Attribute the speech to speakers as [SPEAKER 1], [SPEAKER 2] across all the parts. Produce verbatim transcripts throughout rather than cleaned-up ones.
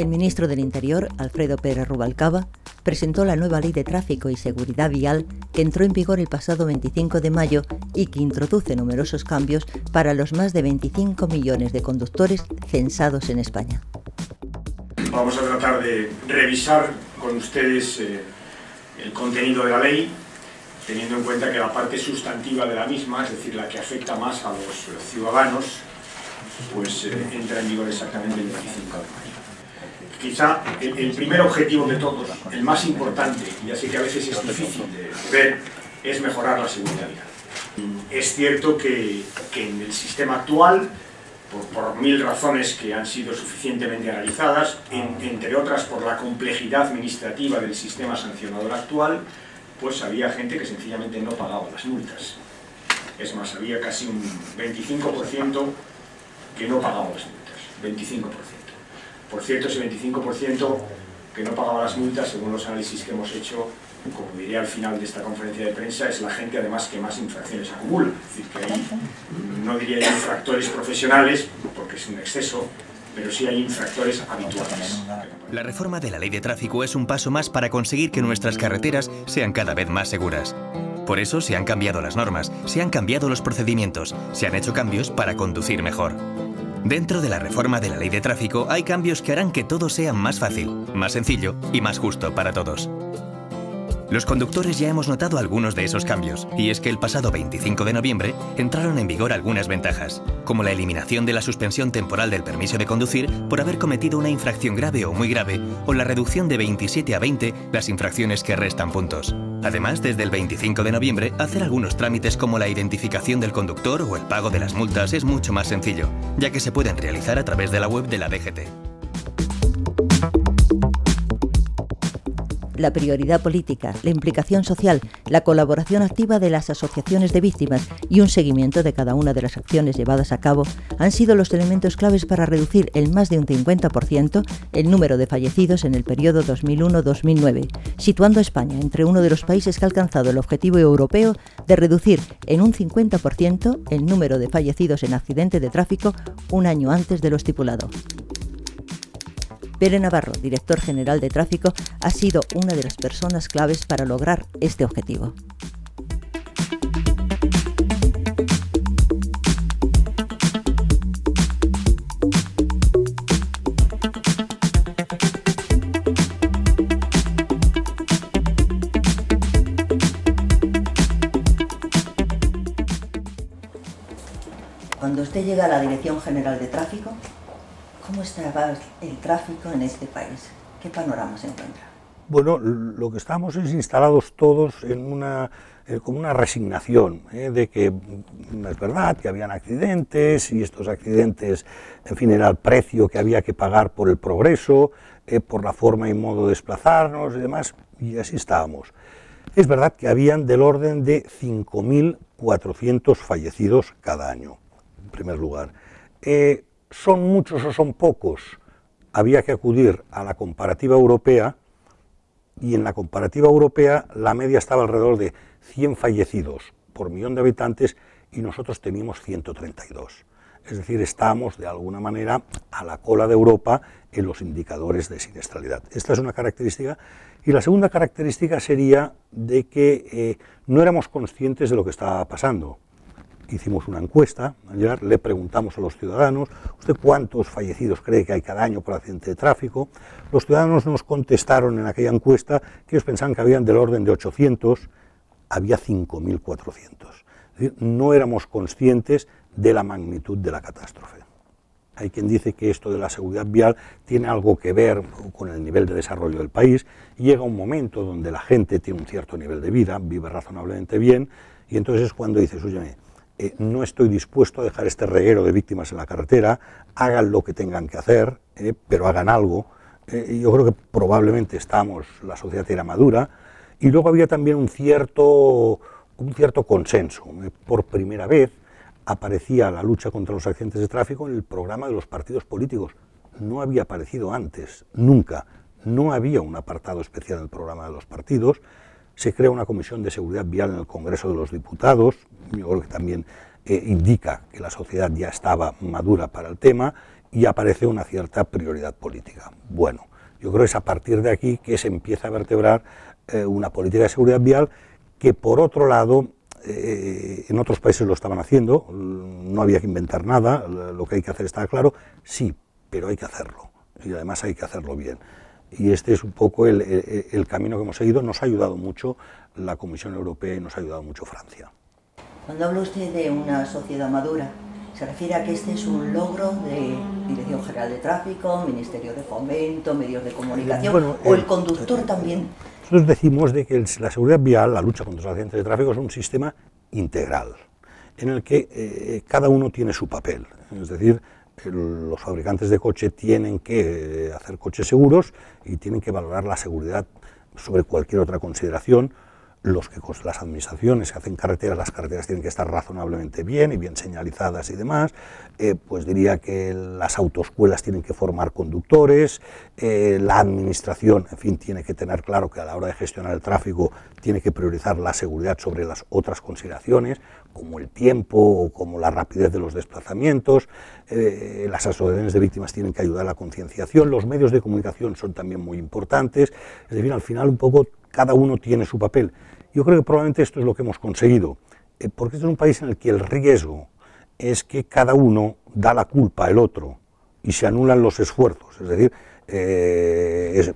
[SPEAKER 1] El ministro del Interior, Alfredo Pérez Rubalcaba, presentó la nueva Ley de Tráfico y Seguridad Vial que entró en vigor el pasado veinticinco de mayo y que introduce numerosos cambios para los más de veinticinco millones de conductores censados en España.
[SPEAKER 2] Vamos a tratar de revisar con ustedes eh, el contenido de la ley, teniendo en cuenta que la parte sustantiva de la misma, es decir, la que afecta más a los ciudadanos, pues eh, entra en vigor exactamente el veinticinco de mayo. Quizá el, el primer objetivo de todos, el más importante, y así que a veces es difícil de, de ver, es mejorar la seguridad vial. Es cierto que, que en el sistema actual, por, por mil razones que han sido suficientemente analizadas, en, entre otras por la complejidad administrativa del sistema sancionador actual, pues había gente que sencillamente no pagaba las multas. Es más, había casi un veinticinco por ciento que no pagaba las multas, veinticinco por ciento. Por cierto, ese veinticinco por ciento que no pagaba las multas, según los análisis que hemos hecho, como diré al final de esta conferencia de prensa, es la gente además que más infracciones acumula. Es decir, que hay, no diría infractores profesionales, porque es un exceso, pero sí hay infractores habituales.
[SPEAKER 3] La reforma de la Ley de Tráfico es un paso más para conseguir que nuestras carreteras sean cada vez más seguras. Por eso se han cambiado las normas, se han cambiado los procedimientos, se han hecho cambios para conducir mejor. Dentro de la reforma de la Ley de Tráfico hay cambios que harán que todo sea más fácil, más sencillo y más justo para todos. Los conductores ya hemos notado algunos de esos cambios, y es que el pasado veinticinco de noviembre entraron en vigor algunas ventajas, como la eliminación de la suspensión temporal del permiso de conducir por haber cometido una infracción grave o muy grave, o la reducción de veintisiete a veinte las infracciones que restan puntos. Además, desde el veinticinco de noviembre, hacer algunos trámites como la identificación del conductor o el pago de las multas es mucho más sencillo, ya que se pueden realizar a través de la web de la D G T.
[SPEAKER 1] La prioridad política, la implicación social, la colaboración activa de las asociaciones de víctimas y un seguimiento de cada una de las acciones llevadas a cabo han sido los elementos claves para reducir en más de un cincuenta por ciento el número de fallecidos en el periodo dos mil uno a dos mil nueve, situando a España entre uno de los países que ha alcanzado el objetivo europeo de reducir en un cincuenta por ciento el número de fallecidos en accidentes de tráfico un año antes de lo estipulado. Pere Navarro, director general de Tráfico, ha sido una de las personas claves para lograr este objetivo. Cuando usted llega a la Dirección General de Tráfico, ¿cómo estaba el tráfico en este país? ¿Qué panorama se encuentra?
[SPEAKER 4] Bueno, lo que estamos es instalados todos en una, eh, como una resignación, eh, de que es verdad que habían accidentes y estos accidentes, en fin, era el precio que había que pagar por el progreso, eh, por la forma y modo de desplazarnos y demás, y así estábamos. Es verdad que habían del orden de cinco mil cuatrocientos fallecidos cada año, en primer lugar. Eh, ¿Son muchos o son pocos? Había que acudir a la comparativa europea, y en la comparativa europea la media estaba alrededor de cien fallecidos por millón de habitantes y nosotros teníamos ciento treinta y dos. Es decir, estábamos de alguna manera a la cola de Europa en los indicadores de siniestralidad. Esta es una característica. Y la segunda característica sería de que eh, no éramos conscientes de lo que estaba pasando. Hicimos una encuesta, ayer le preguntamos a los ciudadanos, ¿usted cuántos fallecidos cree que hay cada año por accidente de tráfico? Los ciudadanos nos contestaron en aquella encuesta que ellos pensaban que habían del orden de ochocientos, había cinco mil cuatrocientos. Es decir, no éramos conscientes de la magnitud de la catástrofe. Hay quien dice que esto de la seguridad vial tiene algo que ver con el nivel de desarrollo del país. Llega un momento donde la gente tiene un cierto nivel de vida, vive razonablemente bien, y entonces es cuando dices, oye, eh, no estoy dispuesto a dejar este reguero de víctimas en la carretera, hagan lo que tengan que hacer, eh, pero hagan algo. Eh, yo creo que probablemente estamos, la sociedad era madura, y luego había también un cierto, un cierto consenso. Eh, por primera vez aparecía la lucha contra los accidentes de tráfico en el programa de los partidos políticos. No había aparecido antes, nunca. No había un apartado especial en el programa de los partidos. Se crea una comisión de seguridad vial en el Congreso de los Diputados. Yo creo que también eh, indica que la sociedad ya estaba madura para el tema. y aparece una cierta prioridad política. Bueno, yo creo que es a partir de aquí que se empieza a vertebrar eh, una política de seguridad vial que, por otro lado, eh, en otros países lo estaban haciendo, no había que inventar nada, lo que hay que hacer está claro, sí, pero hay que hacerlo, y además hay que hacerlo bien. Y este es un poco el, el, el camino que hemos seguido. Nos ha ayudado mucho la Comisión Europea y nos ha ayudado mucho Francia.
[SPEAKER 1] Cuando habla usted de una sociedad madura, ¿se refiere a que este es un logro de Dirección General de Tráfico, Ministerio de Fomento, medios de comunicación, bueno, o el, el conductor eh, también?
[SPEAKER 4] Nosotros decimos de que el, la seguridad vial, la lucha contra los accidentes de tráfico, es un sistema integral, en el que eh, cada uno tiene su papel. Es decir, el, los fabricantes de coche tienen que eh, hacer coches seguros y tienen que valorar la seguridad sobre cualquier otra consideración. Los que las administraciones que hacen carreteras, las carreteras tienen que estar razonablemente bien y bien señalizadas y demás, eh, pues diría que las autoescuelas tienen que formar conductores, eh, la administración, en fin, tiene que tener claro que a la hora de gestionar el tráfico tiene que priorizar la seguridad sobre las otras consideraciones, como el tiempo o como la rapidez de los desplazamientos, eh, las asociaciones de víctimas tienen que ayudar a la concienciación, los medios de comunicación son también muy importantes, es decir, al final un poco cada uno tiene su papel. Yo creo que probablemente esto es lo que hemos conseguido, eh, porque este es un país en el que el riesgo es que cada uno da la culpa al otro y se anulan los esfuerzos, es decir, eh, es,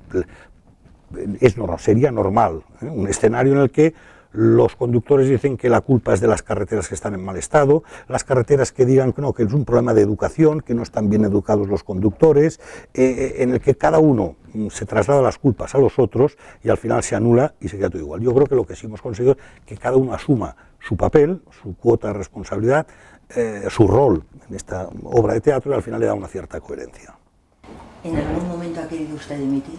[SPEAKER 4] es, sería normal, ¿eh? un escenario en el que los conductores dicen que la culpa es de las carreteras que están en mal estado, las carreteras que digan que no, que es un problema de educación, que no están bien educados los conductores, eh, en el que cada uno se traslada las culpas a los otros y al final se anula y se queda todo igual. Yo creo que lo que sí hemos conseguido es que cada uno asuma su papel, su cuota de responsabilidad, eh, su rol en esta obra de teatro y al final le da una cierta coherencia.
[SPEAKER 1] ¿En algún momento ha querido usted dimitir?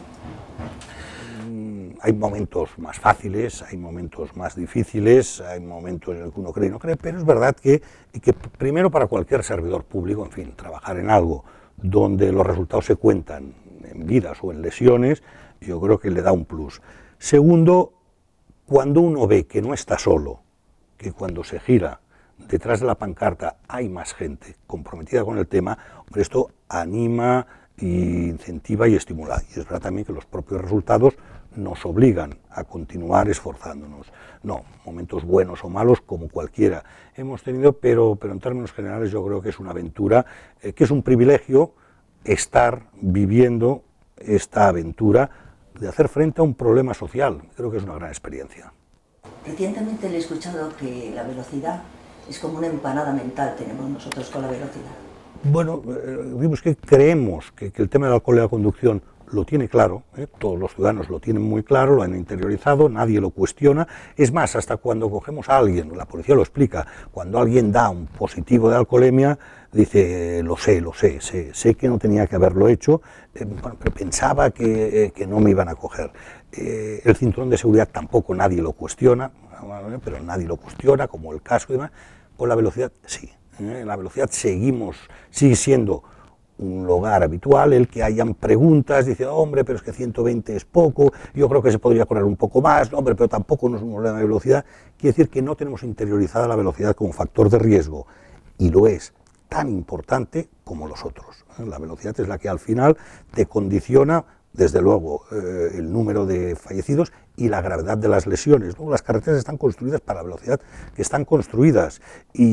[SPEAKER 4] Hay momentos más fáciles, hay momentos más difíciles, hay momentos en los que uno cree y no cree, pero es verdad que, que primero para cualquier servidor público, en fin, trabajar en algo donde los resultados se cuentan en vidas o en lesiones, yo creo que le da un plus. Segundo, cuando uno ve que no está solo, que cuando se gira detrás de la pancarta hay más gente comprometida con el tema, hombre, esto anima, y incentiva y estimula. Y es verdad también que los propios resultados nos obligan a continuar esforzándonos. No, momentos buenos o malos como cualquiera hemos tenido, pero, pero en términos generales yo creo que es una aventura, eh, que es un privilegio estar viviendo esta aventura de hacer frente a un problema social. Creo que es una gran experiencia.
[SPEAKER 1] Recientemente le he escuchado que la velocidad es como una empanada mental tenemos nosotros con la velocidad.
[SPEAKER 4] Bueno, eh, digamos que creemos que, que el tema del alcohol y la conducción lo tiene claro, ¿eh? Todos los ciudadanos lo tienen muy claro, lo han interiorizado, nadie lo cuestiona. Es más, hasta cuando cogemos a alguien, la policía lo explica, cuando alguien da un positivo de alcoholemia, dice, lo sé, lo sé, sé, sé que no tenía que haberlo hecho, eh, bueno, pero pensaba que, eh, que no me iban a coger. Eh, el cinturón de seguridad tampoco nadie lo cuestiona, pero nadie lo cuestiona, como el casco y demás. Con la velocidad, sí. En la velocidad seguimos, sigue siendo un lugar habitual el que hayan preguntas, dice, hombre, pero es que ciento veinte es poco, yo creo que se podría correr un poco más, no, hombre, pero tampoco no es un problema de velocidad. Quiere decir que no tenemos interiorizada la velocidad como factor de riesgo, y lo es tan importante como los otros. La velocidad es la que al final te condiciona, desde luego, eh, el número de fallecidos y la gravedad de las lesiones, ¿no? Las carreteras están construidas para la velocidad que están construidas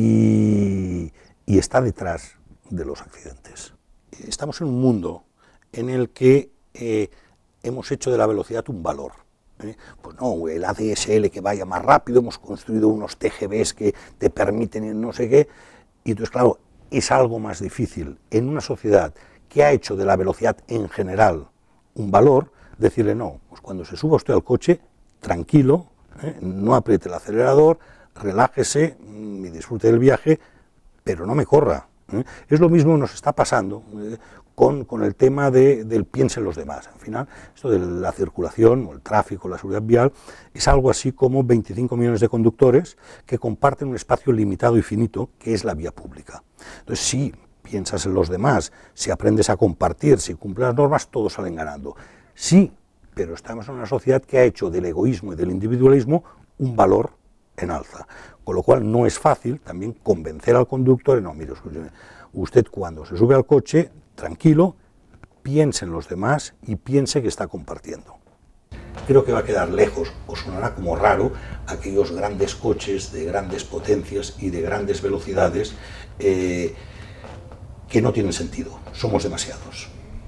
[SPEAKER 4] y, y está detrás de los accidentes. Estamos en un mundo en el que eh, hemos hecho de la velocidad un valor. ¿eh? Pues no, el A D S L que vaya más rápido, hemos construido unos T G Vs que te permiten no sé qué, y entonces, claro, es algo más difícil en una sociedad que ha hecho de la velocidad en general un valor, decirle no, pues cuando se suba usted al coche, tranquilo, ¿eh? no apriete el acelerador, relájese y disfrute del viaje, pero no me corra. ¿eh? Es lo mismo que nos está pasando eh, con, con el tema de, del piense en los demás. Al final, esto de la circulación, o el tráfico, la seguridad vial, es algo así como veinticinco millones de conductores que comparten un espacio limitado y finito, que es la vía pública. Entonces, sí, piensas en los demás, si aprendes a compartir, si cumples las normas, todos salen ganando. Sí, pero estamos en una sociedad que ha hecho del egoísmo y del individualismo un valor en alza, con lo cual no es fácil también convencer al conductor de no, mire, usted cuando se sube al coche, tranquilo, piense en los demás y piense que está compartiendo. Creo que va a quedar lejos, o sonará como raro, aquellos grandes coches de grandes potencias y de grandes velocidades eh, que no tienen sentido, somos demasiados.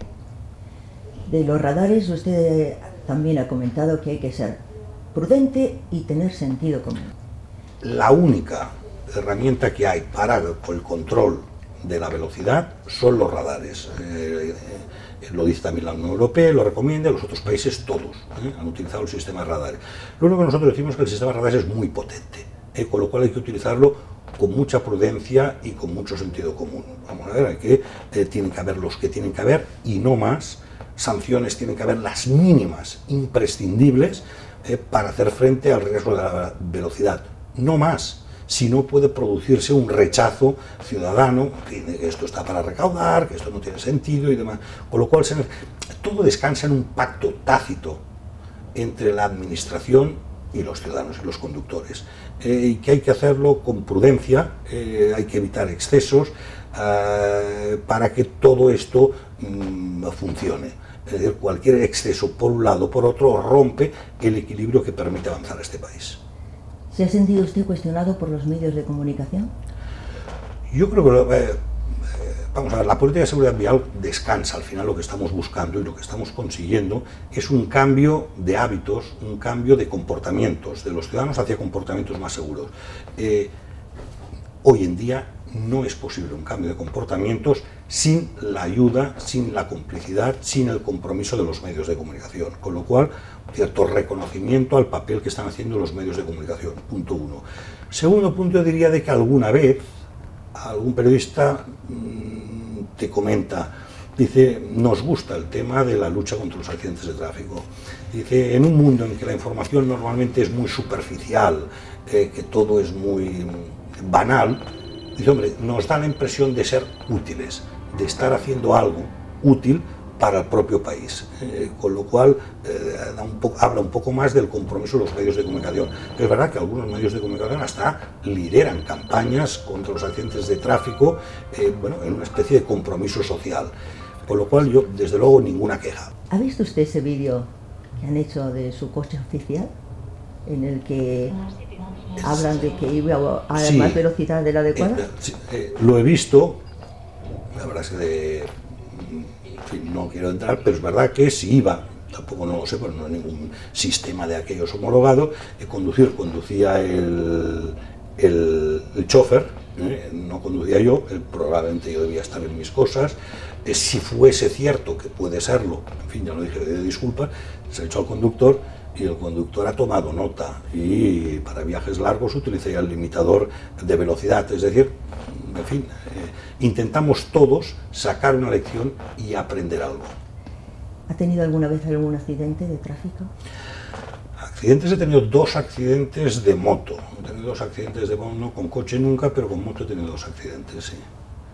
[SPEAKER 1] De los radares usted también ha comentado que hay que ser prudente y tener sentido común.
[SPEAKER 4] La única herramienta que hay para el control de la velocidad son los radares. Eh, eh, lo dice también la Unión Europea, lo recomienda, los otros países todos eh, han utilizado el sistema de radares. Lo único que nosotros decimos es que el sistema de radares es muy potente, eh, con lo cual hay que utilizarlo con mucha prudencia y con mucho sentido común. Vamos a ver, hay que, eh, tienen que haber los que tienen que haber y no más. Sanciones tienen que haber las mínimas, imprescindibles, eh, para hacer frente al riesgo de la velocidad, no más. Si no puede producirse un rechazo ciudadano, que esto está para recaudar, que esto no tiene sentido y demás. Con lo cual, se, todo descansa en un pacto tácito entre la administración y los ciudadanos y los conductores. Eh, y que hay que hacerlo con prudencia, eh, hay que evitar excesos eh, para que todo esto mmm, funcione. Es decir, cualquier exceso por un lado o por otro rompe el equilibrio que permite avanzar a este país.
[SPEAKER 1] ¿Se ha sentido usted cuestionado por los medios de comunicación?
[SPEAKER 4] Yo creo que, eh, vamos a ver, la política de seguridad vial descansa, al final lo que estamos buscando y lo que estamos consiguiendo es un cambio de hábitos, un cambio de comportamientos de los ciudadanos hacia comportamientos más seguros. Eh, hoy en día no es posible un cambio de comportamientos sin la ayuda, sin la complicidad, sin el compromiso de los medios de comunicación, con lo cual cierto reconocimiento al papel que están haciendo los medios de comunicación, punto uno. Segundo punto, yo diría de que alguna vez algún periodista mmm, te comenta, dice, nos gusta el tema de la lucha contra los accidentes de tráfico. Dice, en un mundo en que la información normalmente es muy superficial, eh, que todo es muy banal, dice, hombre, nos da la impresión de ser útiles, de estar haciendo algo útil para el propio país, eh, con lo cual eh, da un poco, habla un poco más del compromiso de los medios de comunicación. Es verdad que algunos medios de comunicación hasta lideran campañas contra los accidentes de tráfico, eh, bueno, en una especie de compromiso social, con lo cual yo, desde luego, ninguna queja.
[SPEAKER 1] ¿Ha visto usted ese vídeo que han hecho de su coche oficial, en el que hablan de que iba a
[SPEAKER 4] sí,
[SPEAKER 1] más velocidad de la adecuada?
[SPEAKER 4] Eh, sí, eh, lo he visto, la verdad es que de... no quiero entrar, pero es verdad que si iba, tampoco no lo sé, pero no hay ningún sistema de aquellos homologado, eh, conducir, conducía el, el, el chofer, eh, no conducía yo, eh, probablemente yo debía estar en mis cosas, eh, si fuese cierto, que puede serlo, en fin, ya lo dije, de disculpas, se ha hecho al conductor y el conductor ha tomado nota y para viajes largos utilizaría el limitador de velocidad, es decir, en fin, eh, intentamos todos sacar una lección y aprender algo.
[SPEAKER 1] ¿Ha tenido alguna vez algún accidente de tráfico?
[SPEAKER 4] Accidentes he tenido dos accidentes de moto. He tenido dos accidentes de moto, no con coche nunca, pero con moto he tenido dos accidentes, sí.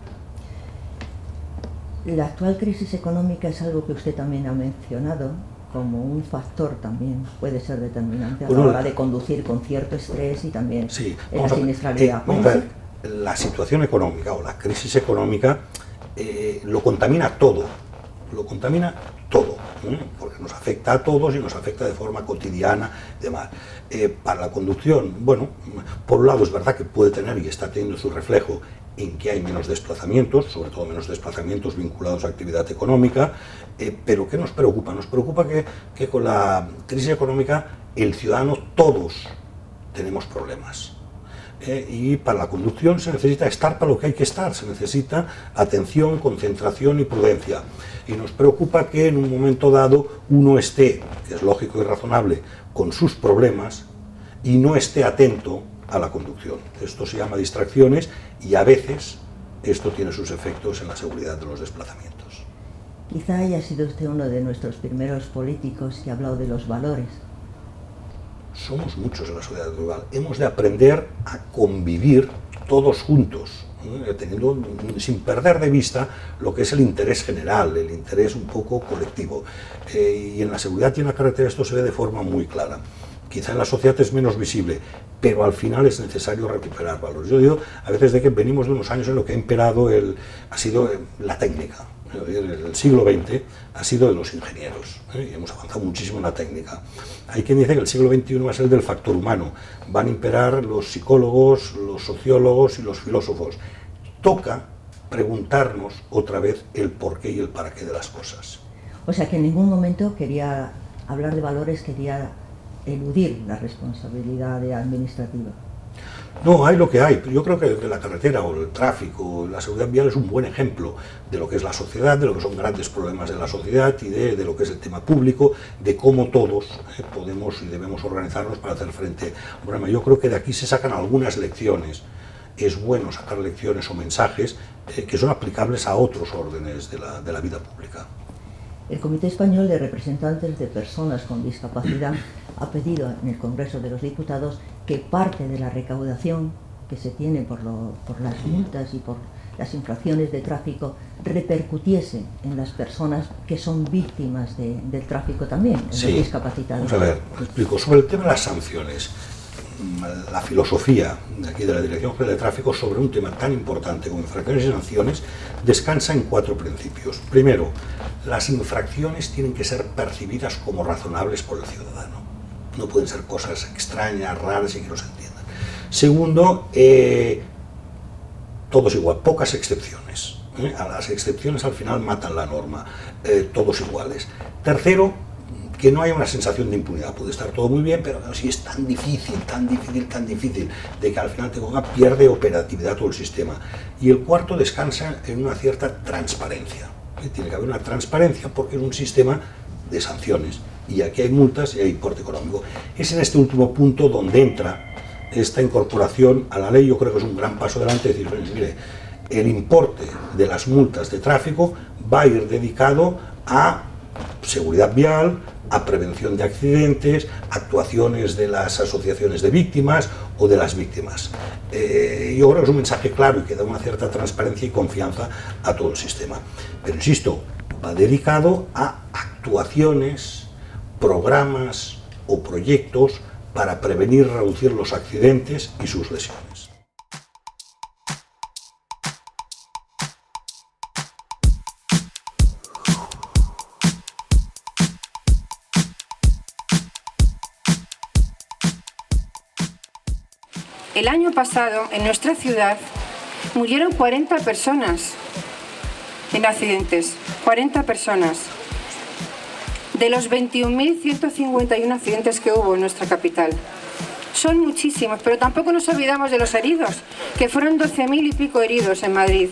[SPEAKER 1] La actual crisis económica es algo que usted también ha mencionado como un factor también, puede ser determinante a la
[SPEAKER 4] bueno,
[SPEAKER 1] hora de conducir con cierto estrés y también
[SPEAKER 4] sí,
[SPEAKER 1] en la siniestralidad.
[SPEAKER 4] Eh, vamos a ver, la situación económica o la crisis económica eh, lo contamina todo, lo contamina todo, ¿eh? Porque nos afecta a todos y nos afecta de forma cotidiana y demás. Eh, para la conducción, bueno, por un lado es verdad que puede tener y está teniendo su reflejo en que hay menos desplazamientos, sobre todo menos desplazamientos vinculados a actividad económica, eh, pero ¿qué nos preocupa? Nos preocupa que, que con la crisis económica el ciudadano, todos tenemos problemas. Eh, y para la conducción se necesita estar para lo que hay que estar, se necesita atención, concentración y prudencia. Y nos preocupa que en un momento dado uno esté, que es lógico y razonable, con sus problemas y no esté atento a la conducción. Esto se llama distracciones y a veces esto tiene sus efectos en la seguridad de los desplazamientos.
[SPEAKER 1] Quizá haya sido usted uno de nuestros primeros políticos que ha hablado de los valores.
[SPEAKER 4] Somos muchos en la sociedad global. Hemos de aprender a convivir todos juntos, ¿eh? teniendo, sin perder de vista lo que es el interés general, el interés un poco colectivo. Eh, y en la seguridad y en la carretera esto se ve de forma muy clara. quizá en la sociedad es menos visible, pero al final es necesario recuperar valores. Yo digo a veces de que venimos de unos años en lo que ha imperado el, ha sido la técnica. El siglo veinte ha sido de los ingenieros, ¿eh? Y hemos avanzado muchísimo en la técnica. Hay quien dice que el siglo veintiuno va a ser el del factor humano, van a imperar los psicólogos, los sociólogos y los filósofos. Toca preguntarnos otra vez el porqué y el para qué de las cosas.
[SPEAKER 1] O sea que en ningún momento quería hablar de valores, quería eludir la responsabilidad administrativa.
[SPEAKER 4] No, hay lo que hay. Yo creo que la carretera o el tráfico, la seguridad vial es un buen ejemplo de lo que es la sociedad, de lo que son grandes problemas de la sociedad y de, de lo que es el tema público, de cómo todos eh, podemos y debemos organizarnos para hacer frente a un problema. Yo creo que de aquí se sacan algunas lecciones. Es bueno sacar lecciones o mensajes eh, que son aplicables a otros órdenes de la, de la vida pública.
[SPEAKER 1] El Comité Español de Representantes de Personas con Discapacidad ha pedido en el Congreso de los Diputados que parte de la recaudación que se tiene por, lo, por las multas y por las infracciones de tráfico repercutiese en las personas que son víctimas de, del tráfico también, en
[SPEAKER 4] sí.
[SPEAKER 1] los discapacitados.
[SPEAKER 4] Vamos a ver, te explico. Sobre el tema de las sanciones, la filosofía de aquí de la Dirección General de Tráfico sobre un tema tan importante como infracciones y sanciones descansa en cuatro principios. Primero, las infracciones tienen que ser percibidas como razonables por el ciudadano. No pueden ser cosas extrañas, raras y que no se entiendan. Segundo, eh, todos igual, pocas excepciones. ¿eh? A las excepciones al final matan la norma, eh, todos iguales. Tercero, que no haya una sensación de impunidad. Puede estar todo muy bien, pero si es tan difícil, tan difícil, tan difícil, de que al final te ponga, pierde operatividad todo el sistema. Y el cuarto descansa en una cierta transparencia. ¿eh? Tiene que haber una transparencia porque es un sistema de sanciones. Y aquí hay multas y hay importe económico. Es en este último punto donde entra esta incorporación a la ley. Yo creo que es un gran paso adelante, decir, mire, el importe de las multas de tráfico va a ir dedicado a seguridad vial, a prevención de accidentes, actuaciones de las asociaciones de víctimas o de las víctimas. Eh, yo creo que es un mensaje claro y que da una cierta transparencia y confianza a todo el sistema. Pero insisto, va dedicado a actuaciones, programas o proyectos para prevenir y reducir los accidentes y sus lesiones.
[SPEAKER 5] El año pasado, en nuestra ciudad, murieron cuarenta personas en accidentes, cuarenta personas. De los veintiún mil ciento cincuenta y uno accidentes que hubo en nuestra capital. Son muchísimos, pero tampoco nos olvidamos de los heridos, que fueron doce mil y pico heridos en Madrid.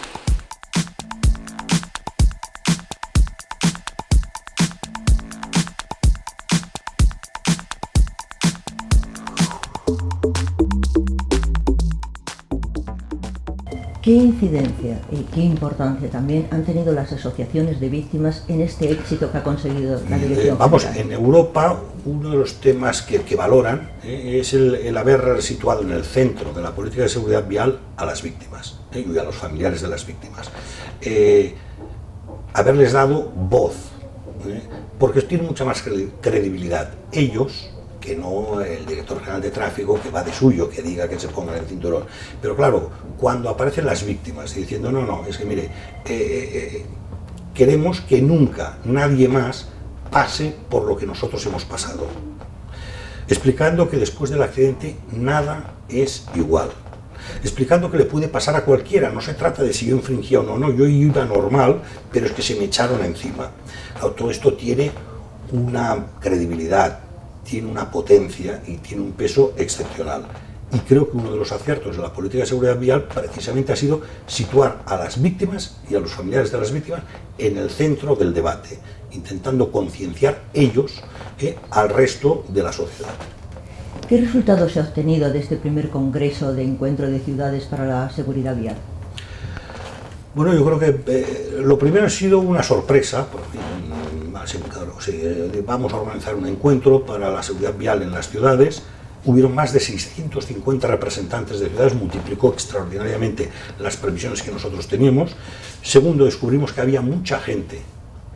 [SPEAKER 1] ¿Qué incidencia y qué importancia también han tenido las asociaciones de víctimas en este éxito que ha conseguido la Dirección
[SPEAKER 4] eh, Vamos,
[SPEAKER 1] General?
[SPEAKER 4] En Europa uno de los temas que, que valoran eh, es el, el haber situado en el centro de la política de seguridad vial a las víctimas eh, y a los familiares de las víctimas. Eh, haberles dado voz, eh, porque tienen mucha más credibilidad. Ellos, que no el director general de tráfico, que va de suyo, que diga que se ponga el cinturón. Pero claro, cuando aparecen las víctimas diciendo, no, no, es que mire, eh, eh, queremos que nunca nadie más pase por lo que nosotros hemos pasado. Explicando que después del accidente nada es igual. Explicando que le puede pasar a cualquiera, no se trata de si yo infringía o no, no, yo iba normal, pero es que se me echaron encima. Claro, todo esto tiene una credibilidad, tiene una potencia y tiene un peso excepcional. Y creo que uno de los aciertos de la política de seguridad vial precisamente ha sido situar a las víctimas y a los familiares de las víctimas en el centro del debate, intentando concienciar ellos eh, al resto de la sociedad.
[SPEAKER 1] ¿Qué resultados se ha obtenido de este primer Congreso de Encuentro de Ciudades para la Seguridad Vial?
[SPEAKER 4] Bueno, yo creo que eh, lo primero ha sido una sorpresa, porque, claro, sí, eh, vamos a organizar un encuentro para la seguridad vial en las ciudades. Hubieron más de seiscientos cincuenta representantes de ciudades, multiplicó extraordinariamente las previsiones que nosotros teníamos. Segundo, descubrimos que había mucha gente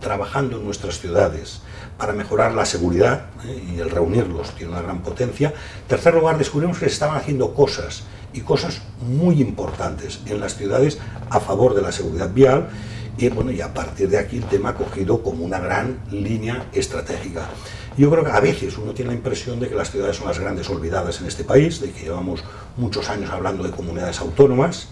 [SPEAKER 4] trabajando en nuestras ciudades para mejorar la seguridad, ¿eh? y el reunirlos tiene una gran potencia. En tercer lugar, descubrimos que se estaban haciendo cosas, y cosas muy importantes en las ciudades a favor de la seguridad vial, y, bueno, y a partir de aquí el tema ha cogido como una gran línea estratégica. Yo creo que a veces uno tiene la impresión de que las ciudades son las grandes olvidadas en este país, de que llevamos muchos años hablando de comunidades autónomas,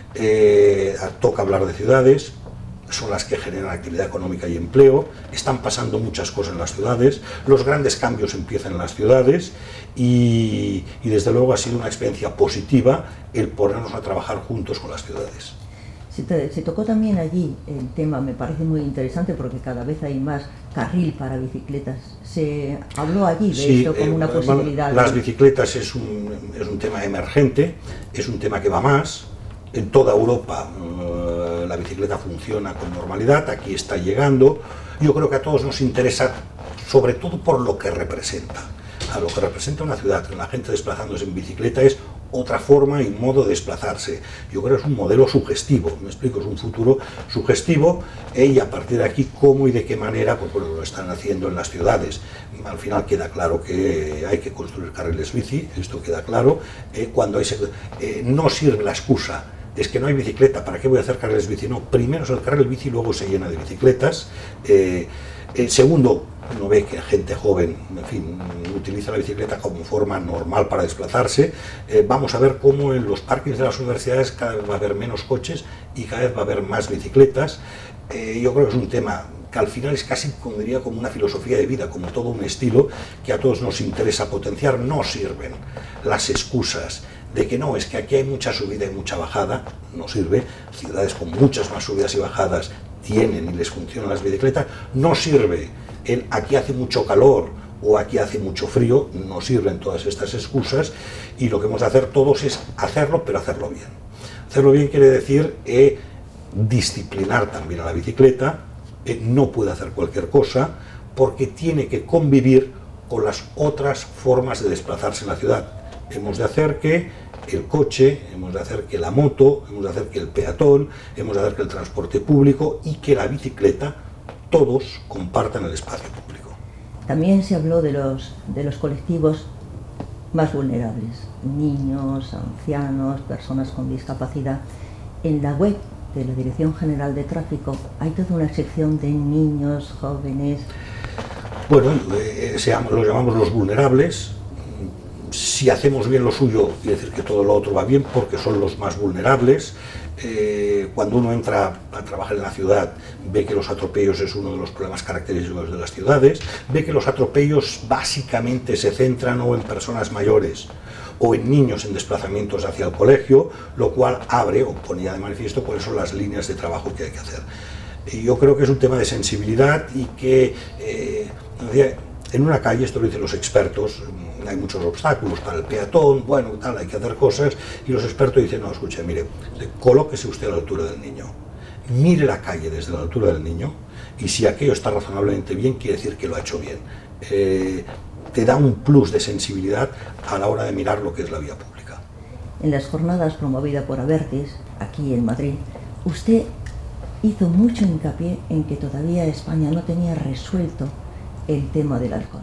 [SPEAKER 4] eh, toca hablar de ciudades, son las que generan actividad económica y empleo, están pasando muchas cosas en las ciudades, los grandes cambios empiezan en las ciudades y, y desde luego ha sido una experiencia positiva el ponernos a trabajar juntos con las ciudades.
[SPEAKER 1] Se, te, se tocó también allí el tema, me parece muy interesante porque cada vez hay más carril para bicicletas. Se habló allí de
[SPEAKER 4] sí,
[SPEAKER 1] esto como
[SPEAKER 4] eh,
[SPEAKER 1] una posibilidad.
[SPEAKER 4] Las
[SPEAKER 1] de...
[SPEAKER 4] bicicletas es un, es un tema emergente, es un tema que va más. En toda Europa uh, la bicicleta funciona con normalidad, aquí está llegando. Yo creo que a todos nos interesa, sobre todo por lo que representa. A lo que representa una ciudad, la gente desplazándose en bicicleta es otra forma y modo de desplazarse. Yo creo que es un modelo sugestivo, me explico, es un futuro sugestivo, eh, y a partir de aquí cómo y de qué manera, pues bueno, lo están haciendo en las ciudades. Al final queda claro que hay que construir carriles bici, esto queda claro, eh, cuando hay, eh, no sirve la excusa, es que no hay bicicleta, ¿para qué voy a hacer carriles bici? No, primero es el carril bici, luego se llena de bicicletas. Eh, eh, segundo, uno ve que gente joven, en fin, utiliza la bicicleta como forma normal para desplazarse. Eh, vamos a ver cómo en los parkings de las universidades cada vez va a haber menos coches y cada vez va a haber más bicicletas. Eh, yo creo que es un tema que al final es casi, como diría, como una filosofía de vida, como todo un estilo que a todos nos interesa potenciar. No sirven las excusas de que no, es que aquí hay mucha subida y mucha bajada, no sirve. Ciudades con muchas más subidas y bajadas tienen y les funcionan las bicicletas. No sirve el aquí hace mucho calor o aquí hace mucho frío, no sirven todas estas excusas, y lo que hemos de hacer todos es hacerlo, pero hacerlo bien. Hacerlo bien quiere decir eh, disciplinar también a la bicicleta, eh, no puede hacer cualquier cosa, porque tiene que convivir con las otras formas de desplazarse en la ciudad. Hemos de hacer que el coche, hemos de hacer que la moto, hemos de hacer que el peatón, hemos de hacer que el transporte público y que la bicicleta, todos compartan el espacio público.
[SPEAKER 1] También se habló de los, de los colectivos más vulnerables, niños, ancianos, personas con discapacidad. En la web de la Dirección General de Tráfico hay toda una sección de niños, jóvenes.
[SPEAKER 4] Bueno, eh, seamos, los llamamos los vulnerables. Si hacemos bien lo suyo, quiere decir que todo lo otro va bien, porque son los más vulnerables. Eh, cuando uno entra a trabajar en la ciudad, ve que los atropellos es uno de los problemas característicos de las ciudades, ve que los atropellos básicamente se centran o en personas mayores o en niños en desplazamientos hacia el colegio, lo cual abre o ponía de manifiesto cuáles son las líneas de trabajo que hay que hacer. Y yo creo que es un tema de sensibilidad y que eh, en una calle, esto lo dicen los expertos, hay muchos obstáculos para el peatón, bueno, tal, hay que hacer cosas, y los expertos dicen, no, escuche, mire, colóquese usted a la altura del niño, mire la calle desde la altura del niño, y si aquello está razonablemente bien, quiere decir que lo ha hecho bien. Eh, te da un plus de sensibilidad a la hora de mirar lo que es la vía pública.
[SPEAKER 1] En las jornadas promovidas por Abertis, aquí en Madrid, usted hizo mucho hincapié en que todavía España no tenía resuelto el tema del alcohol.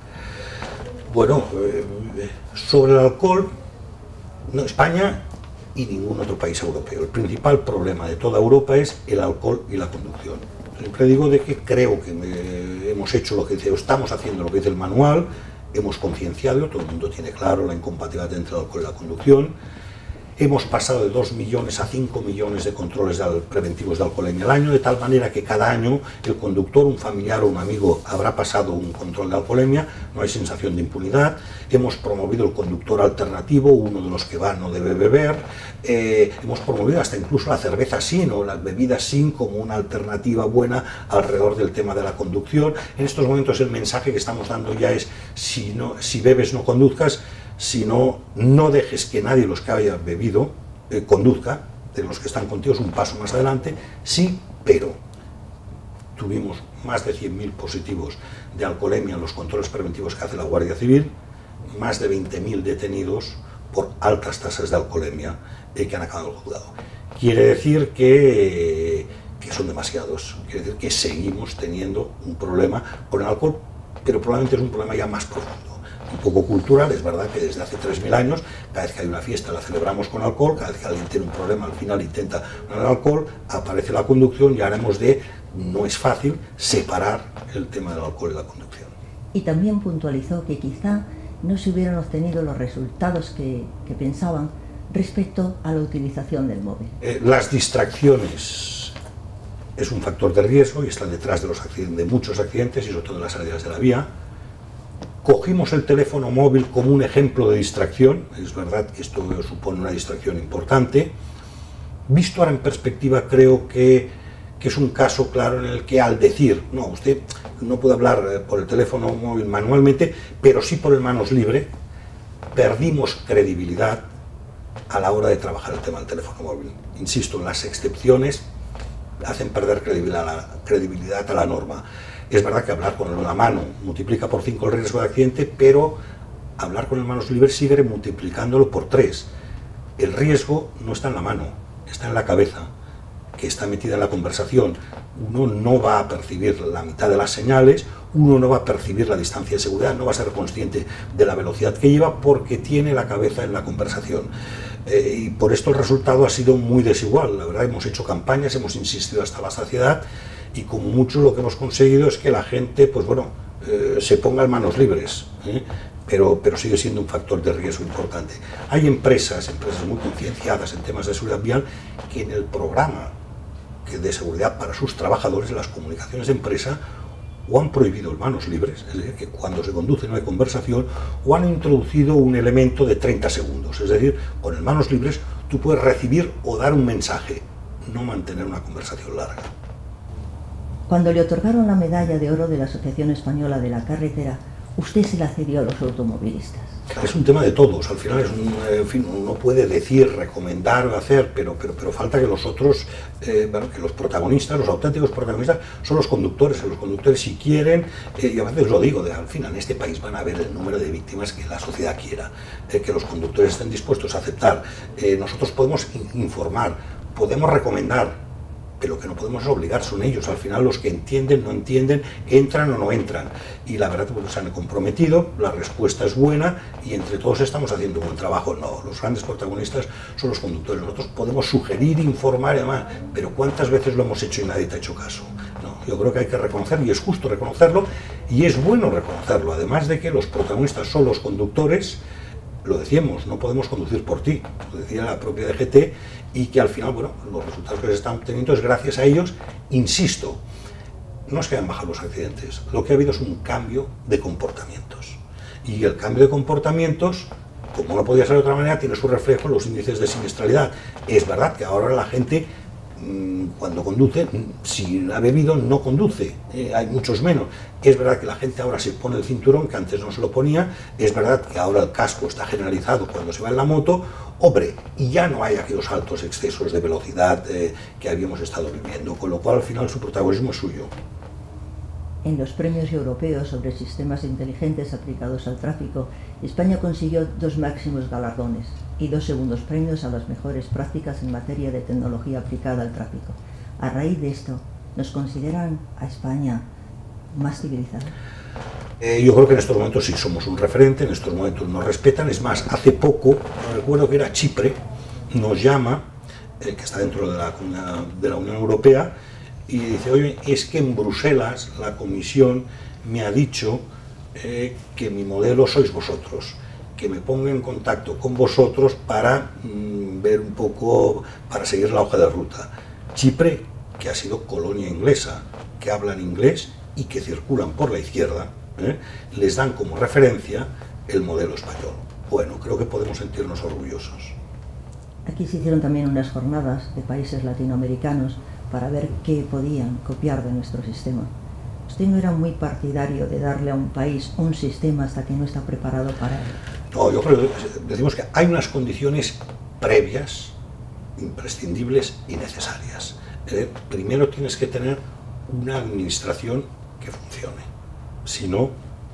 [SPEAKER 4] Bueno, eh, sobre el alcohol, no, España y ningún otro país europeo. El principal problema de toda Europa es el alcohol y la conducción. Siempre digo de que creo que me, hemos hecho lo que dice, estamos haciendo lo que dice el manual, hemos concienciado, todo el mundo tiene claro la incompatibilidad entre el alcohol y la conducción. Hemos pasado de dos millones a cinco millones de controles de, preventivos de alcoholemia al año, de tal manera que cada año el conductor, un familiar o un amigo habrá pasado un control de alcoholemia, no hay sensación de impunidad. Hemos promovido el conductor alternativo, uno de los que va no debe beber. Eh, hemos promovido hasta incluso la cerveza sin o las bebidas sin como una alternativa buena alrededor del tema de la conducción. En estos momentos el mensaje que estamos dando ya es, si, no, si bebes no conduzcas, sino no dejes que nadie de los que haya bebido eh, conduzca, de los que están contigo es un paso más adelante, sí, pero tuvimos más de cien mil positivos de alcoholemia en los controles preventivos que hace la Guardia Civil, más de veinte mil detenidos por altas tasas de alcoholemia eh, que han acabado en el juzgado. Quiere decir que, que que son demasiados. Quiere decir que seguimos teniendo un problema con el alcohol, pero probablemente es un problema ya más profundo, un poco cultural. Es verdad que desde hace tres mil años, cada vez que hay una fiesta la celebramos con alcohol, cada vez que alguien tiene un problema al final intenta con el alcohol, aparece la conducción y ahora hemos de, no es fácil separar el tema del alcohol y la conducción.
[SPEAKER 1] Y también puntualizó que quizá no se hubieran obtenido los resultados que, que pensaban respecto a la utilización del móvil.
[SPEAKER 4] Eh, las distracciones es un factor de riesgo y están detrás de, los accidentes, de muchos accidentes y sobre todo en las salidas de la vía. Cogimos el teléfono móvil como un ejemplo de distracción, es verdad que esto supone una distracción importante. Visto ahora en perspectiva, creo que, que es un caso claro en el que al decir, no, usted no puede hablar por el teléfono móvil manualmente, pero sí por el manos libre, perdimos credibilidad a la hora de trabajar el tema del teléfono móvil. Insisto, las excepciones hacen perder credibilidad a la, credibilidad a la norma. Es verdad que hablar con la mano multiplica por cinco el riesgo de accidente, pero hablar con el manos libres sigue multiplicándolo por tres. El riesgo no está en la mano, está en la cabeza, que está metida en la conversación. Uno no va a percibir la mitad de las señales, uno no va a percibir la distancia de seguridad, no va a ser consciente de la velocidad que lleva porque tiene la cabeza en la conversación. Eh, y por esto el resultado ha sido muy desigual. La verdad, hemos hecho campañas, hemos insistido hasta la saciedad y como mucho lo que hemos conseguido es que la gente, pues bueno, eh, se ponga en manos libres, ¿eh? pero, pero sigue siendo un factor de riesgo importante. Hay empresas, empresas muy concienciadas en temas de seguridad vial, que en el programa de seguridad para sus trabajadores, las comunicaciones de empresa, o han prohibido el manos libres, es decir, que cuando se conduce no hay conversación, o han introducido un elemento de treinta segundos, es decir, con el manos libres tú puedes recibir o dar un mensaje, no mantener una conversación larga.
[SPEAKER 1] Cuando le otorgaron la medalla de oro de la Asociación Española de la Carretera, usted se la cedió a los automovilistas.
[SPEAKER 4] Es un tema de todos, al final es un, en fin, uno puede decir, recomendar o hacer, pero, pero, pero falta que los otros, eh, bueno, que los protagonistas, los auténticos protagonistas, son los conductores, los conductores si quieren, eh, y a veces lo digo, de, al final en este país van a haber el número de víctimas que la sociedad quiera, eh, que los conductores estén dispuestos a aceptar. Eh, nosotros podemos informar, podemos recomendar, pero lo que no podemos es obligar, son ellos, al final los que entienden, no entienden, entran o no entran. Y la verdad que se han comprometido, la respuesta es buena y entre todos estamos haciendo un buen trabajo. No, los grandes protagonistas son los conductores. Nosotros podemos sugerir, informar y demás, pero ¿cuántas veces lo hemos hecho y nadie te ha hecho caso? No, yo creo que hay que reconocerlo y es justo reconocerlo y es bueno reconocerlo, además de que los protagonistas son los conductores. Lo decíamos, no podemos conducir por ti, lo decía la propia D G T, y que al final, bueno, los resultados que se están obteniendo es gracias a ellos. Insisto, no es que hayan bajado los accidentes, lo que ha habido es un cambio de comportamientos. Y el cambio de comportamientos, como no podía ser de otra manera, tiene su reflejo en los índices de siniestralidad. Es verdad que ahora la gente, cuando conduce, si ha bebido no conduce, eh, hay muchos menos. Es verdad que la gente ahora se pone el cinturón, que antes no se lo ponía, es verdad que ahora el casco está generalizado cuando se va en la moto, hombre, y ya no hay aquellos altos excesos de velocidad eh, que habíamos estado viviendo, con lo cual al final su protagonismo es suyo.
[SPEAKER 1] En los premios europeos sobre sistemas inteligentes aplicados al tráfico, España consiguió dos máximos galardones y dos segundos premios a las mejores prácticas en materia de tecnología aplicada al tráfico. A raíz de esto, ¿nos consideran a España más civilizada?
[SPEAKER 4] Eh, yo creo que en estos momentos sí somos un referente, en estos momentos nos respetan. Es más, hace poco, recuerdo que era Chipre, nos llama, eh, que está dentro de la, de la Unión Europea, y dice, oye, es que en Bruselas la Comisión me ha dicho eh, que mi modelo sois vosotros, que me ponga en contacto con vosotros para mmm, ver un poco, para seguir la hoja de ruta. Chipre, que ha sido colonia inglesa, que hablan inglés y que circulan por la izquierda, ¿eh? les dan como referencia el modelo español. Bueno, creo que podemos sentirnos orgullosos.
[SPEAKER 1] Aquí se hicieron también unas jornadas de países latinoamericanos para ver qué podían copiar de nuestro sistema. ¿Usted no era muy partidario de darle a un país un sistema hasta que no está preparado para él?
[SPEAKER 4] No, yo creo que decimos que hay unas condiciones previas, imprescindibles y necesarias. Eh, primero tienes que tener una administración que funcione, si no,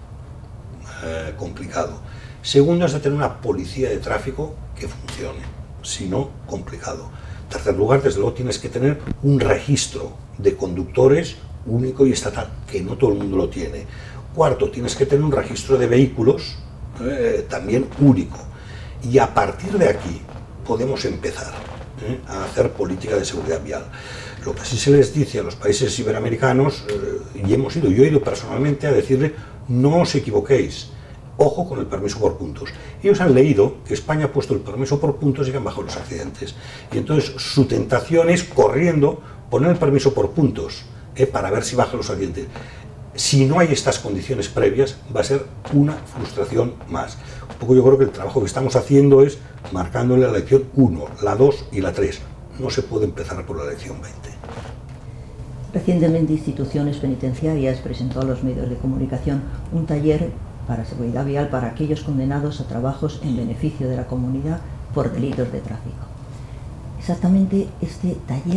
[SPEAKER 4] eh, complicado. Segundo, has de tener una policía de tráfico que funcione, si no, complicado. tercer lugar, desde luego tienes que tener un registro de conductores único y estatal, que no todo el mundo lo tiene. Cuarto, tienes que tener un registro de vehículos eh, también único. Y a partir de aquí podemos empezar eh, a hacer política de seguridad vial. Lo que sí se les dice a los países iberoamericanos, eh, y hemos ido, yo he ido personalmente a decirle, no os equivoquéis, ojo con el permiso por puntos. Ellos han leído que España ha puesto el permiso por puntos y que han bajado los accidentes. Y entonces su tentación es, corriendo, poner el permiso por puntos eh, para ver si bajan los accidentes. Si no hay estas condiciones previas, va a ser una frustración más. Un poco yo creo que el trabajo que estamos haciendo es marcándole la lección uno, la dos y la tres. No se puede empezar por la lección veinte.
[SPEAKER 1] Recientemente Instituciones Penitenciarias presentó a los medios de comunicación un taller para seguridad vial para aquellos condenados a trabajos en beneficio de la comunidad por delitos de tráfico. Exactamente este taller,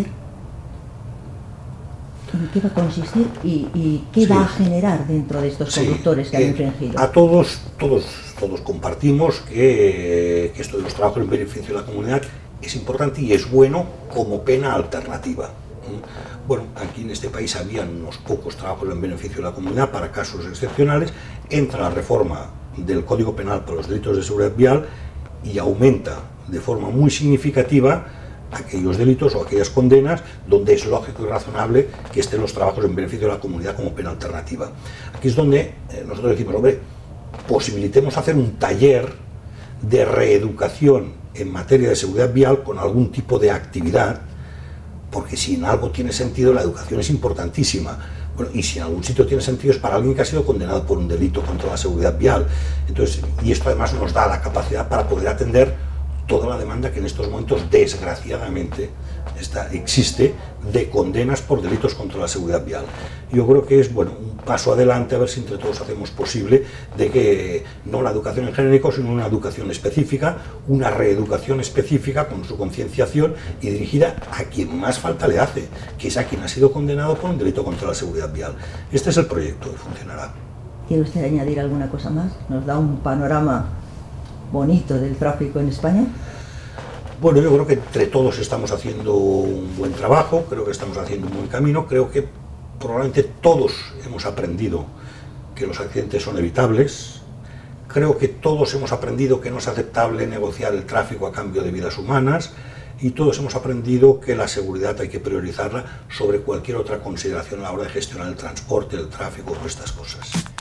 [SPEAKER 1] ¿en qué va a consistir y, y qué sí. va a generar dentro de estos conductores sí. que han eh, infringido?
[SPEAKER 4] A todos, todos, todos compartimos que, que esto de los trabajos en beneficio de la comunidad es importante y es bueno como pena alternativa. Bueno, aquí en este país había unos pocos trabajos en beneficio de la comunidad para casos excepcionales, entra la reforma del Código Penal para los delitos de seguridad vial y aumenta de forma muy significativa aquellos delitos o aquellas condenas donde es lógico y razonable que estén los trabajos en beneficio de la comunidad como pena alternativa. Aquí es donde eh, nosotros decimos, hombre, posibilitemos hacer un taller de reeducación en materia de seguridad vial con algún tipo de actividad, porque si en algo tiene sentido, la educación es importantísima. Bueno, y si en algún sitio tiene sentido es para alguien que ha sido condenado por un delito contra la seguridad vial. Entonces, y esto además nos da la capacidad para poder atender toda la demanda que en estos momentos, desgraciadamente, está, existe de condenas por delitos contra la seguridad vial. Yo creo que es bueno un paso adelante, a ver si entre todos hacemos posible de que no la educación en genérico, sino una educación específica, una reeducación específica con su concienciación y dirigida a quien más falta le hace, que es a quien ha sido condenado por un delito contra la seguridad vial. Este es el proyecto y funcionará.
[SPEAKER 1] ¿Quiere usted añadir alguna cosa más? ¿Nos da un panorama bonito del tráfico en España?
[SPEAKER 4] Bueno, yo creo que entre todos estamos haciendo un buen trabajo, creo que estamos haciendo un buen camino, creo que probablemente todos hemos aprendido que los accidentes son evitables, creo que todos hemos aprendido que no es aceptable negociar el tráfico a cambio de vidas humanas y todos hemos aprendido que la seguridad hay que priorizarla sobre cualquier otra consideración a la hora de gestionar el transporte, el tráfico o estas cosas.